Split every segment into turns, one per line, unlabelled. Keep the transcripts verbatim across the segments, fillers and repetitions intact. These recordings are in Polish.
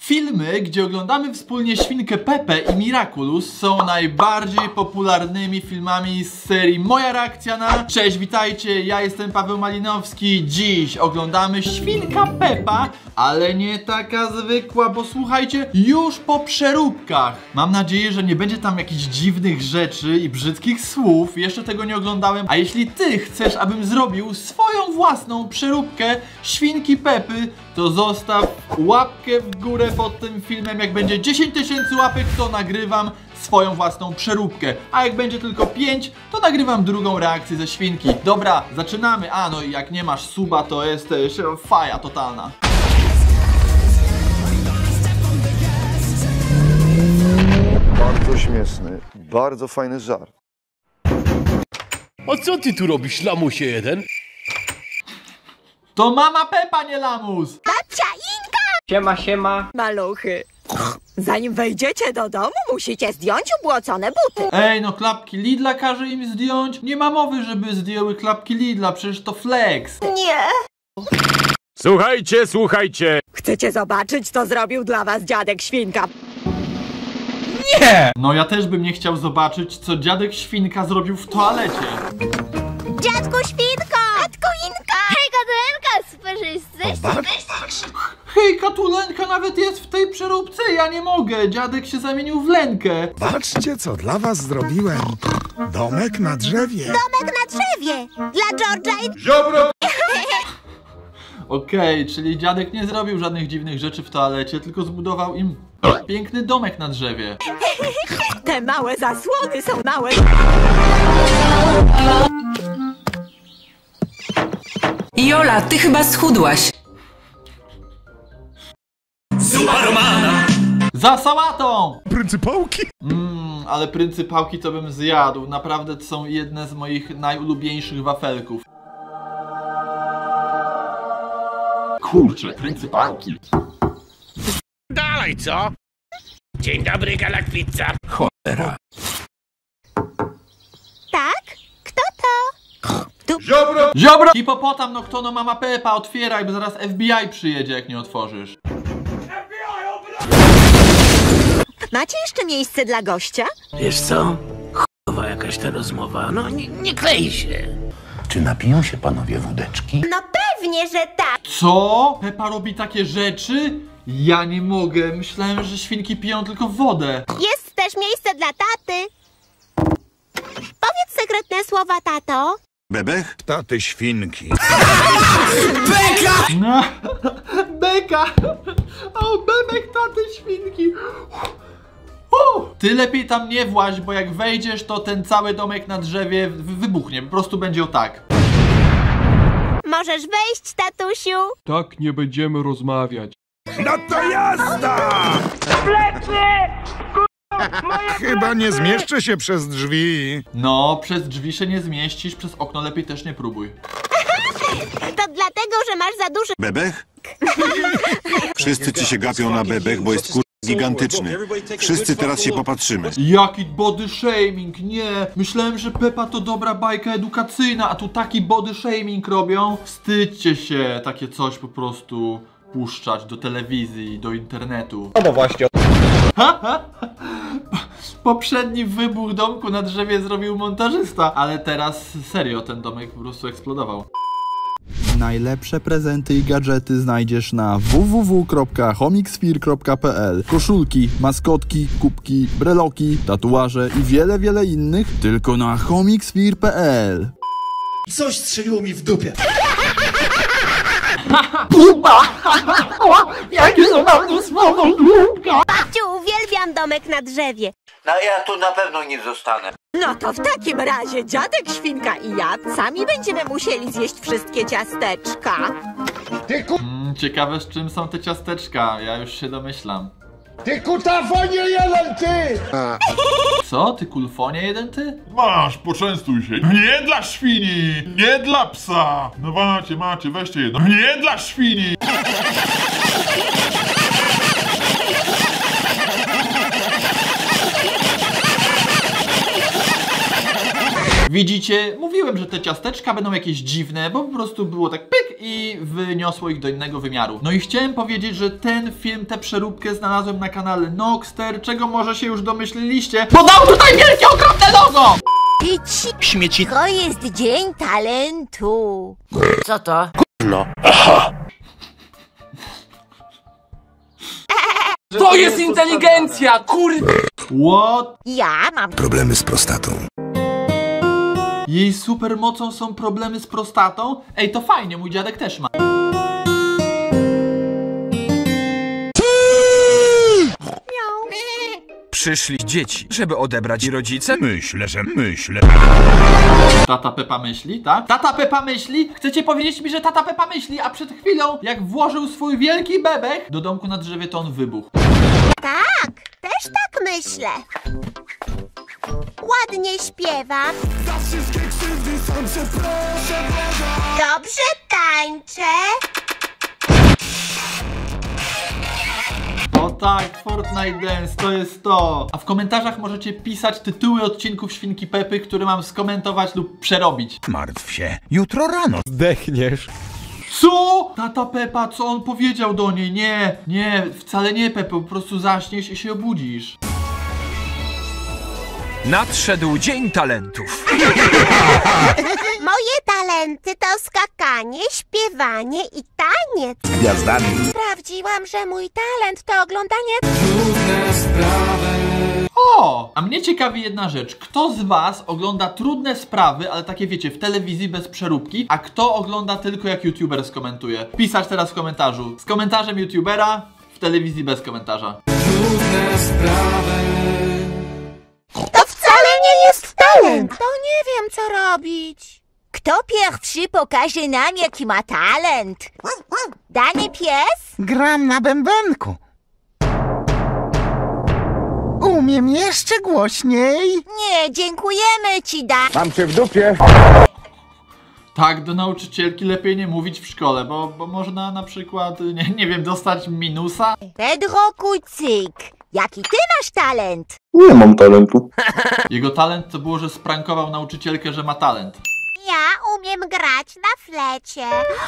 Filmy, gdzie oglądamy wspólnie Świnkę Pepę i Miraculous, są najbardziej popularnymi filmami z serii Moja reakcja na... Cześć, witajcie, ja jestem Paweł Malinowski. Dziś oglądamy Świnka Pepa, ale nie taka zwykła, bo słuchajcie, już po przeróbkach. Mam nadzieję, że nie będzie tam jakichś dziwnych rzeczy i brzydkich słów. Jeszcze tego nie oglądałem. A jeśli ty chcesz, abym zrobił swoją własną przeróbkę Świnki Pepy, to zostaw łapkę w górę pod tym filmem. Jak będzie dziesięć tysięcy łapek, to nagrywam swoją własną przeróbkę. A jak będzie tylko pięć, to nagrywam drugą reakcję ze Świnki. Dobra, zaczynamy. A no i jak nie masz suba, to jesteś faja totalna.
Bardzo śmieszny, bardzo fajny żart.
A co ty tu robisz, lamusie jeden?
To mama Pepa, nie lamus!
Babcia Inka!
Siema, siema.
Maluchy, zanim wejdziecie do domu, musicie zdjąć ubłocone buty.
Ej, no klapki Lidla każe im zdjąć? Nie ma mowy, żeby zdjęły klapki Lidla, przecież to flex.
Nie.
Słuchajcie, słuchajcie.
Chcecie zobaczyć, co zrobił dla was dziadek Świnka?
No ja też bym nie chciał zobaczyć, co dziadek Świnka zrobił w toalecie.
Dziadku Świnko! Dziadku Inka!
Hej, Katulenka, super, że jesteś.
Hej, Katulenka nawet jest w tej przeróbce, ja nie mogę. Dziadek się zamienił w Lenkę.
Patrzcie, co dla was zrobiłem. Domek na drzewie.
Domek na drzewie! Dla George'a i...
Ziobro! Okej, okay, czyli dziadek nie zrobił żadnych dziwnych rzeczy w toalecie, tylko zbudował im piękny domek na drzewie.
Te małe zasłony są małe.
Jola, ty chyba schudłaś.
Zupa romana.
Za sałatą!
Pryncypałki?
Mmm, ale pryncypałki to bym zjadł. Naprawdę to są jedne z moich najulubieńszych wafelków. Kurczę, pryncypałki.
Dalej, co? Dzień dobry, Galakpizza. Cholera.
Tak? Kto to? Tu...
Ziobro! Ziobro! Hipopotam, no kto no mama Pepa, otwieraj, bo zaraz F B I przyjedzie, jak nie otworzysz.
Macie jeszcze miejsce dla gościa?
Wiesz co? Chujowa jakaś ta rozmowa. No nie, nie klei się. Czy napiją się panowie wódeczki?
No pewnie, że tak.
Co? Pepa robi takie rzeczy? Ja nie mogę. Myślałem, że świnki piją tylko wodę.
Jest też miejsce dla taty. Powiedz sekretne słowa, tato.
Bebech? Taty świnki.
No. Beka! O, bebek taty świnki. Uh, ty lepiej tam nie właź, bo jak wejdziesz, to ten cały domek na drzewie wybuchnie. Po prostu będzie o tak.
Możesz wejść, tatusiu.
Tak nie będziemy rozmawiać.
No to jazda! Chyba nie zmieszczę się przez drzwi.
No, przez drzwi się nie zmieścisz, przez okno lepiej też nie próbuj.
To dlatego, że masz za duży...
Bebech? Wszyscy ci się gapią na bebech, bo jest kur... gigantyczny. Wszyscy teraz się popatrzymy.
Jaki body shaming, nie. Myślałem, że Pepa to dobra bajka edukacyjna, a tu taki body shaming robią. Wstydźcie się takie coś po prostu puszczać do telewizji, do internetu.
No bo właśnie.
Poprzedni wybuch domku na drzewie zrobił montażysta, ale teraz serio ten domek po prostu eksplodował.
Najlepsze prezenty i gadżety znajdziesz na w w w kropka homixfir kropka p l. Koszulki, maskotki, kubki, breloki, tatuaże i wiele, wiele innych tylko na homixfir kropka p l.
Coś strzeliło mi w dupie.
Jakie zabawne słowo, babciu, uwielbiam domek na drzewie.
No ja tu na pewno nie zostanę.
No to w takim razie dziadek Świnka i ja sami będziemy musieli zjeść wszystkie ciasteczka.
Mm, ciekawe, z czym są te ciasteczka, ja już się domyślam.
Ty kutafonie jeden, ty!
Co? Ty kulfonie jeden ty?
Masz, poczęstuj się. Nie dla świni, nie dla psa. No macie, macie, weźcie jedno. Nie dla świni.
Widzicie? Mówiłem, że te ciasteczka będą jakieś dziwne, bo po prostu było tak pyk i wyniosło ich do innego wymiaru. No i chciałem powiedzieć, że ten film, tę przeróbkę znalazłem na kanale Noxter, czego może się już domyśliliście, bo dał tutaj wielkie, ogromne logo!
Śmieci.
To jest dzień talentu.
Co to?
No. Aha.
To jest inteligencja, kur...
What?
Ja mam
Problemy z prostatą.
Jej supermocą są problemy z prostatą? Ej, to fajnie, mój dziadek też ma.
Przyszli dzieci, żeby odebrać rodzice?
Myślę, że myślę.
Tata Pepa myśli, tak? Tata Pepa myśli? Chcecie powiedzieć mi, że tata Pepa myśli, a przed chwilą, jak włożył swój wielki bebek do domku na drzewie, to on wybuchł.
Tak, też tak myślę. Ładnie śpiewam. Dobrze tańczę.
O tak, Fortnite Dance, to jest to. A w komentarzach możecie pisać tytuły odcinków Świnki Pepy, które mam skomentować lub przerobić.
Martw się. Jutro rano
Zdechniesz.
Co? Tata Pepa, co on powiedział do niej? Nie, nie, wcale nie, Pepo, po prostu zaśniesz i się obudzisz.
Nadszedł Dzień Talentów.
Moje talenty to skakanie, śpiewanie i taniec.
gwiazdami.
Sprawdziłam, że mój talent to oglądanie...
O! A mnie ciekawi jedna rzecz. Kto z was ogląda Trudne Sprawy, ale takie wiecie, w telewizji bez przeróbki, a kto ogląda tylko jak youtuber skomentuje? Pisać teraz w komentarzu. Z komentarzem youtubera, w telewizji bez komentarza.
Trudne sprawy. To wcale nie jest talent. To nie wiem, co robić.
Kto pierwszy pokaże nam, jaki ma talent? Dany pies?
Gram na bębenku. Umiem jeszcze głośniej.
Nie, dziękujemy ci, da.
Mam cię w dupie.
Tak, do nauczycielki lepiej nie mówić w szkole, bo, bo można na przykład, nie, nie wiem, dostać minusa.
Pedro Kucyk, jaki ty masz talent?
Nie mam talentu.
Jego talent to było, że sprankował nauczycielkę, że ma talent.
Ja umiem grać na flecie.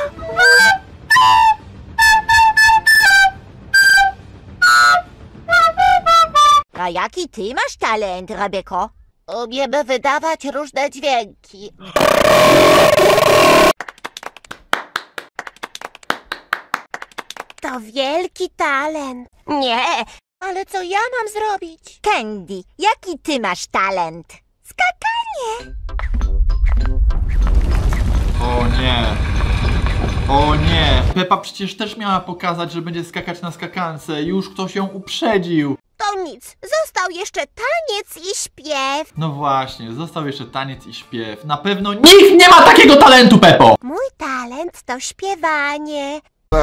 A jaki ty masz talent, Rebeko?
Umiem wydawać różne dźwięki. To wielki talent. Nie, ale co ja mam zrobić?
Candy, jaki ty masz talent?
Skakanie.
O nie. O nie. Pepa przecież też miała pokazać, że będzie skakać na skakance. Już ktoś ją uprzedził.
To nic, został jeszcze taniec i śpiew.
No właśnie, został jeszcze taniec i śpiew. Na pewno nikt nie ma takiego talentu, Pepo!
Mój talent to śpiewanie.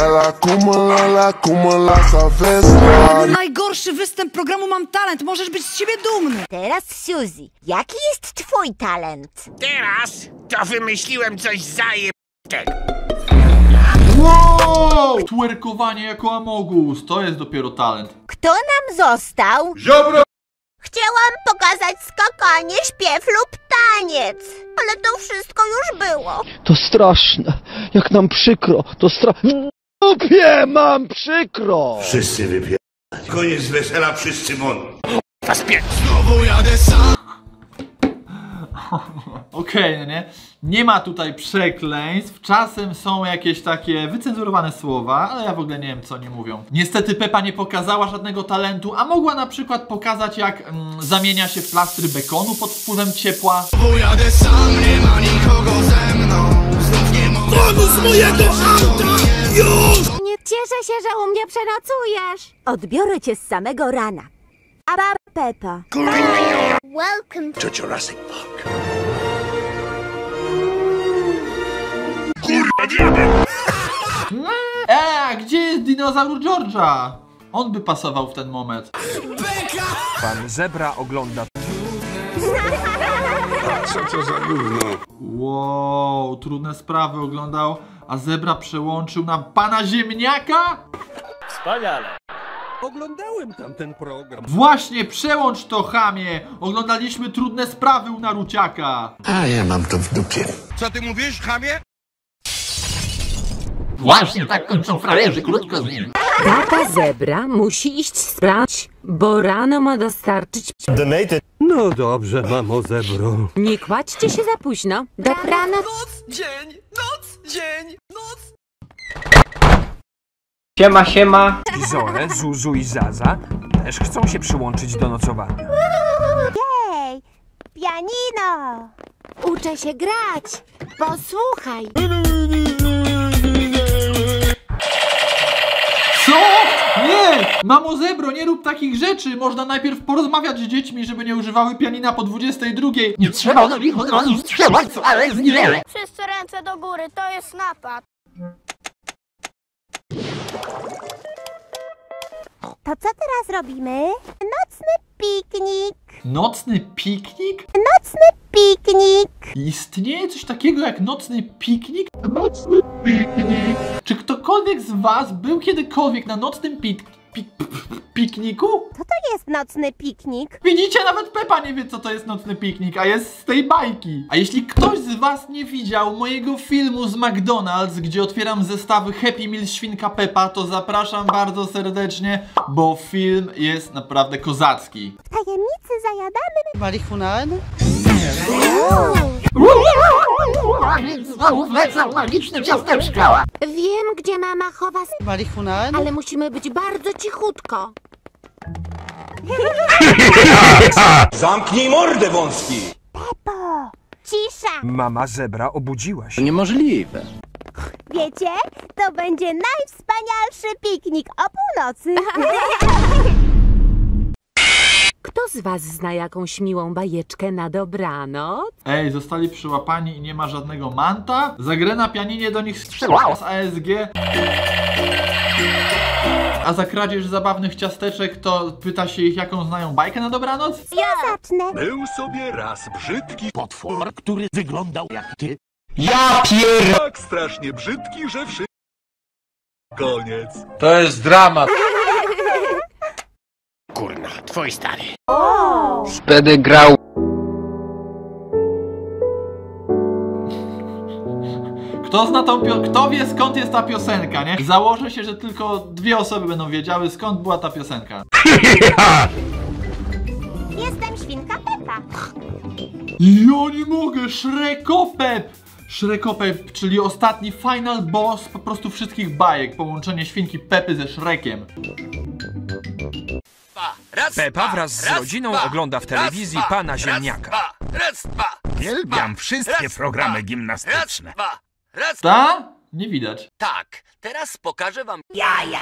Najgorszy występ programu Mam Talent. Możesz być z siebie dumny.
Teraz Suzy, jaki jest twój talent?
Teraz to wymyśliłem coś zajebistego.
Wow! Twerkowanie jako Amogus, to jest dopiero talent.
Kto nam został?
Ziobro!
Chciałam pokazać skakanie, śpiew lub taniec, ale to wszystko już było.
To straszne, jak nam przykro, to straszne. Dupie, mam przykro!
Wszyscy wypier... Koniec wesela, wszyscy mon.
Znowu jadę sam.
Okej, okay, nie? Nie ma tutaj przekleństw, czasem są jakieś takie wycenzurowane słowa, ale ja w ogóle nie wiem, co oni mówią. Niestety Pepa nie pokazała żadnego talentu, a mogła na przykład pokazać, jak mm, zamienia się w plastry bekonu pod wpływem ciepła.
Znowu jadę sam, nie ma nikogo ze mną. Znów nie mogę... Pomóż z mojego auta! Już!
Nie cieszę się, że u mnie przenocujesz.
Odbiorę cię z samego rana. Aba Pepa.
Welcome
to Jurassic Park.
Eee, a gdzie jest dinozaur George'a? On by pasował w ten moment.
Pan Zebra ogląda...
Co to za gówno?
Wow, Trudne Sprawy oglądał, a Zebra przełączył na pana Ziemniaka?
Wspaniale.
Oglądałem tamten program.
Właśnie, przełącz to, chamie! Oglądaliśmy Trudne Sprawy u Naruciaka.
A ja mam to w dupie.
Co ty mówisz, chamie?
Właśnie tak kończą frajerzy, krótko z nim.
Tata zebra musi iść spać, bo rano ma dostarczyć...
Donated. No dobrze, mamo zebro.
Nie kładźcie się za późno. Dobranoc.
Noc, dzień, noc, dzień, noc.
Siema, siema.
Zoe, Zuzu i Zaza też chcą się przyłączyć do nocowania.
Jej! Pianino! Uczę się grać! Posłuchaj!
Co? Nie! Mamo zebro, nie rób takich rzeczy! Można najpierw porozmawiać z dziećmi, żeby nie używały pianina po dwudziestej drugiej.
Nie trzeba do nich od razu strzelać, ale jest niewiele.
Wszyscy ręce do góry, to jest napad! To co teraz robimy? Nocny piknik!
Nocny piknik?
Nocny piknik!
Istnieje coś takiego jak nocny piknik? Nocny piknik! Czy ktokolwiek z was był kiedykolwiek na nocnym pik... pik... pikniku?
Co to jest nocny piknik?
Widzicie, nawet Pepa nie wie, co to jest nocny piknik, a jest z tej bajki. A jeśli ktoś z was nie widział mojego filmu z McDonald's, gdzie otwieram zestawy Happy Meal Świnka Peppa, to zapraszam bardzo serdecznie, bo film jest naprawdę kozacki.
W tajemnicy zajadamy...
Marihuanę?
Znowu wlecą magiczne ciasteczka.
Wiem, gdzie mama chowa...
Marihuanę?
Ale musimy być bardzo cichutko.
Zamknij mordę, wąski!
Pepo! Cisza!
Mama zebra obudziła się.
Niemożliwe.
Wiecie, to będzie najwspanialszy piknik o północy.
Kto z was zna jakąś miłą bajeczkę na dobranoc?
Ej, zostali przyłapani i nie ma żadnego manta? Zagrę na pianinie do nich strzela z A S G. A za kradzież zabawnych ciasteczek to pyta się ich, jaką znają bajkę na dobranoc?
Ja zacznę.
Był sobie raz brzydki
Potwór, który wyglądał jak ty.
Ja pier... Tak strasznie brzydki, że wszystko... Koniec.
To jest dramat.
Kurna, twój stary.
O!
Wtedy grał.
Kto zna tą pio... Kto wie, skąd jest ta piosenka, nie? Założę się, że tylko dwie osoby będą wiedziały, skąd była ta piosenka.
Jestem świnka Peppa.
Ja nie mogę! Shrekopep! Shrekopep, czyli ostatni final boss po prostu wszystkich bajek. Połączenie świnki Pepy ze Shrekiem.
Raz, Pepa wraz z raz, rodziną dwa, ogląda w telewizji raz, pana Ziemniaka.
Raz, raz, dwa,
Uwielbiam wszystkie
raz,
programy
dwa,
gimnastyczne.
Raz, dwa, raz,
Ta? Nie widać.
tak, teraz pokażę wam jaja.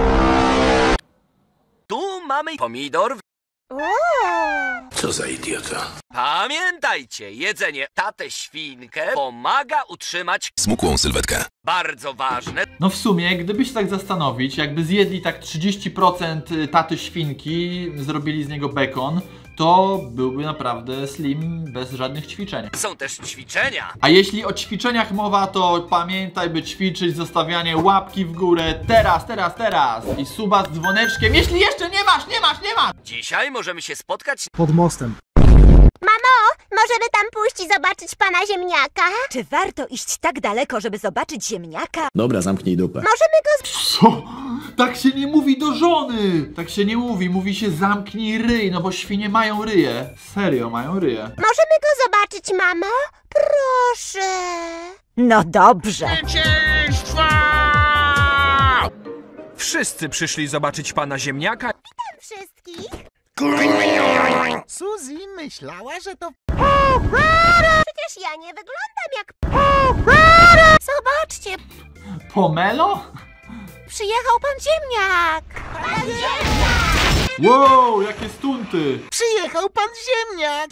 Tu mamy pomidor.
Co za idiota.
Pamiętajcie, jedzenie tatę świnkę pomaga utrzymać
smukłą sylwetkę.
Bardzo ważne.
No w sumie, gdyby się tak zastanowić, jakby zjedli tak trzydzieści procent taty świnki, zrobili z niego bekon, to byłby naprawdę slim bez żadnych ćwiczeń.
Są też ćwiczenia.
A jeśli o ćwiczeniach mowa, to pamiętaj, by ćwiczyć zostawianie łapki w górę teraz, teraz, teraz i suba z dzwoneczkiem, jeśli jeszcze nie masz, nie masz, nie masz!
Dzisiaj możemy się spotkać
Pod mostem.
Mamo, możemy tam pójść i zobaczyć pana Ziemniaka?
Czy warto iść tak daleko, żeby zobaczyć Ziemniaka?
Dobra, zamknij dupę.
Możemy go...
Co? Tak się nie mówi do żony! Tak się nie mówi, mówi się zamknij ryj, no bo świnie mają ryje. Serio, mają ryje.
Możemy go zobaczyć, mamo? Proszę.
No dobrze.
Wszyscy przyszli zobaczyć pana Ziemniaka.
Witam wszystkich.
Suzy myślała, że to...
Przecież ja nie wyglądam jak... Zobaczcie,
Pomelo?
przyjechał pan Ziemniak. Pan Ziemniak!
Wow, jakie stunty!
Przyjechał pan Ziemniak!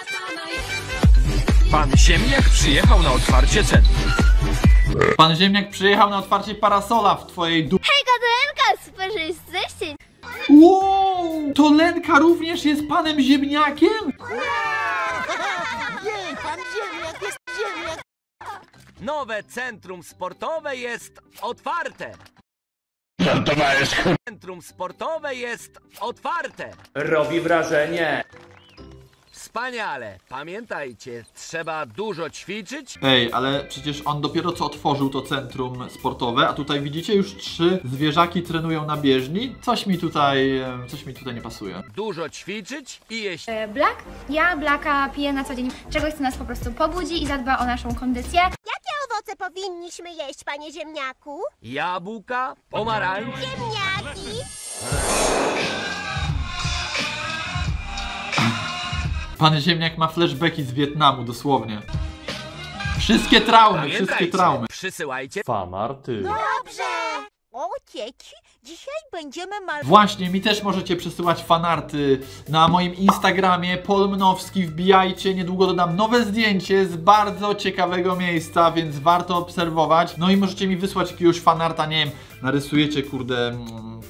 Pan Ziemniak przyjechał na otwarcie centrum.
Pan Ziemniak przyjechał na otwarcie parasola w twojej du...
Hejka, to Lenka, super, że jesteście.
Wow! To Lenka również jest panem Ziemniakiem?
Jej, pan Ziemniak jest Ziemniak!
Nowe centrum sportowe jest otwarte. Żartowałeś, kur...
Centrum sportowe jest otwarte.
Robi wrażenie.
Wspaniale. Pamiętajcie, trzeba dużo ćwiczyć.
Ej, ale przecież on dopiero co otworzył to centrum sportowe, a tutaj widzicie już trzy zwierzaki trenują na bieżni. Coś mi tutaj, coś mi tutaj nie pasuje.
Dużo ćwiczyć i jeść.
Black? Ja Blacka piję na co dzień. Czegoś, co nas po prostu pobudzi i zadba o naszą kondycję.
Jakie owoce powinniśmy jeść, panie ziemniaku?
Jabłka, pomarańcze.
Ziemniaki!
Pan Ziemniak ma flashbacki z Wietnamu, dosłownie. Wszystkie traumy, wszystkie traumy.
Przysyłajcie
fanarty.
Dobrze! O, dzieci, dzisiaj będziemy mal...
Właśnie, mi też możecie przesyłać fanarty na moim Instagramie Polmnowski, wbijajcie, niedługo dodam nowe zdjęcie z bardzo ciekawego miejsca, więc warto obserwować. No i możecie mi wysłać jakiegoś fanarta, nie wiem, narysujecie, kurde... Mm,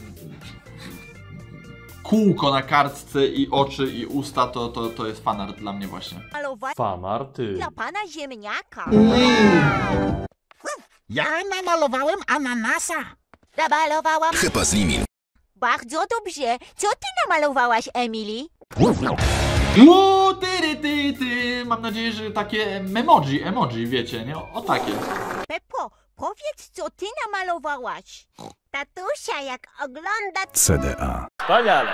kółko na kartce i oczy i usta, to, to, to jest fanart dla mnie właśnie.
Fanarty.
Dla pana ziemniaka.
Mm. Ja namalowałem ananasa.
Namalowałam...
Chyba z nimi.
Bardzo dobrze. Co ty namalowałaś, Emily?
Uuu, ty, ty, ty. Mam nadzieję, że takie emoji, emoji, wiecie, nie? O, o takie.
Peppo, powiedz, co ty namalowałaś. Tatusia, jak ogląda...
C D A.
Wspaniale.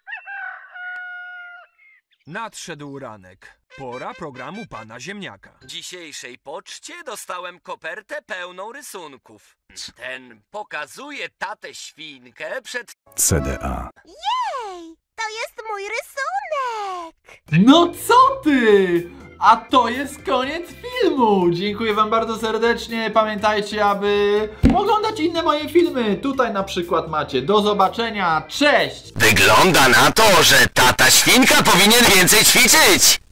Nadszedł ranek. Pora programu pana Ziemniaka.
W dzisiejszej poczcie dostałem kopertę pełną rysunków. Ten pokazuje tatę świnkę przed...
C D A.
Jej, to jest mój rysunek.
No co ty? A to jest koniec filmu. Dziękuję wam bardzo serdecznie. Pamiętajcie, aby oglądać inne moje filmy. Tutaj na przykład macie. Do zobaczenia. Cześć!
Wygląda na to, że tata świnka powinien więcej ćwiczyć.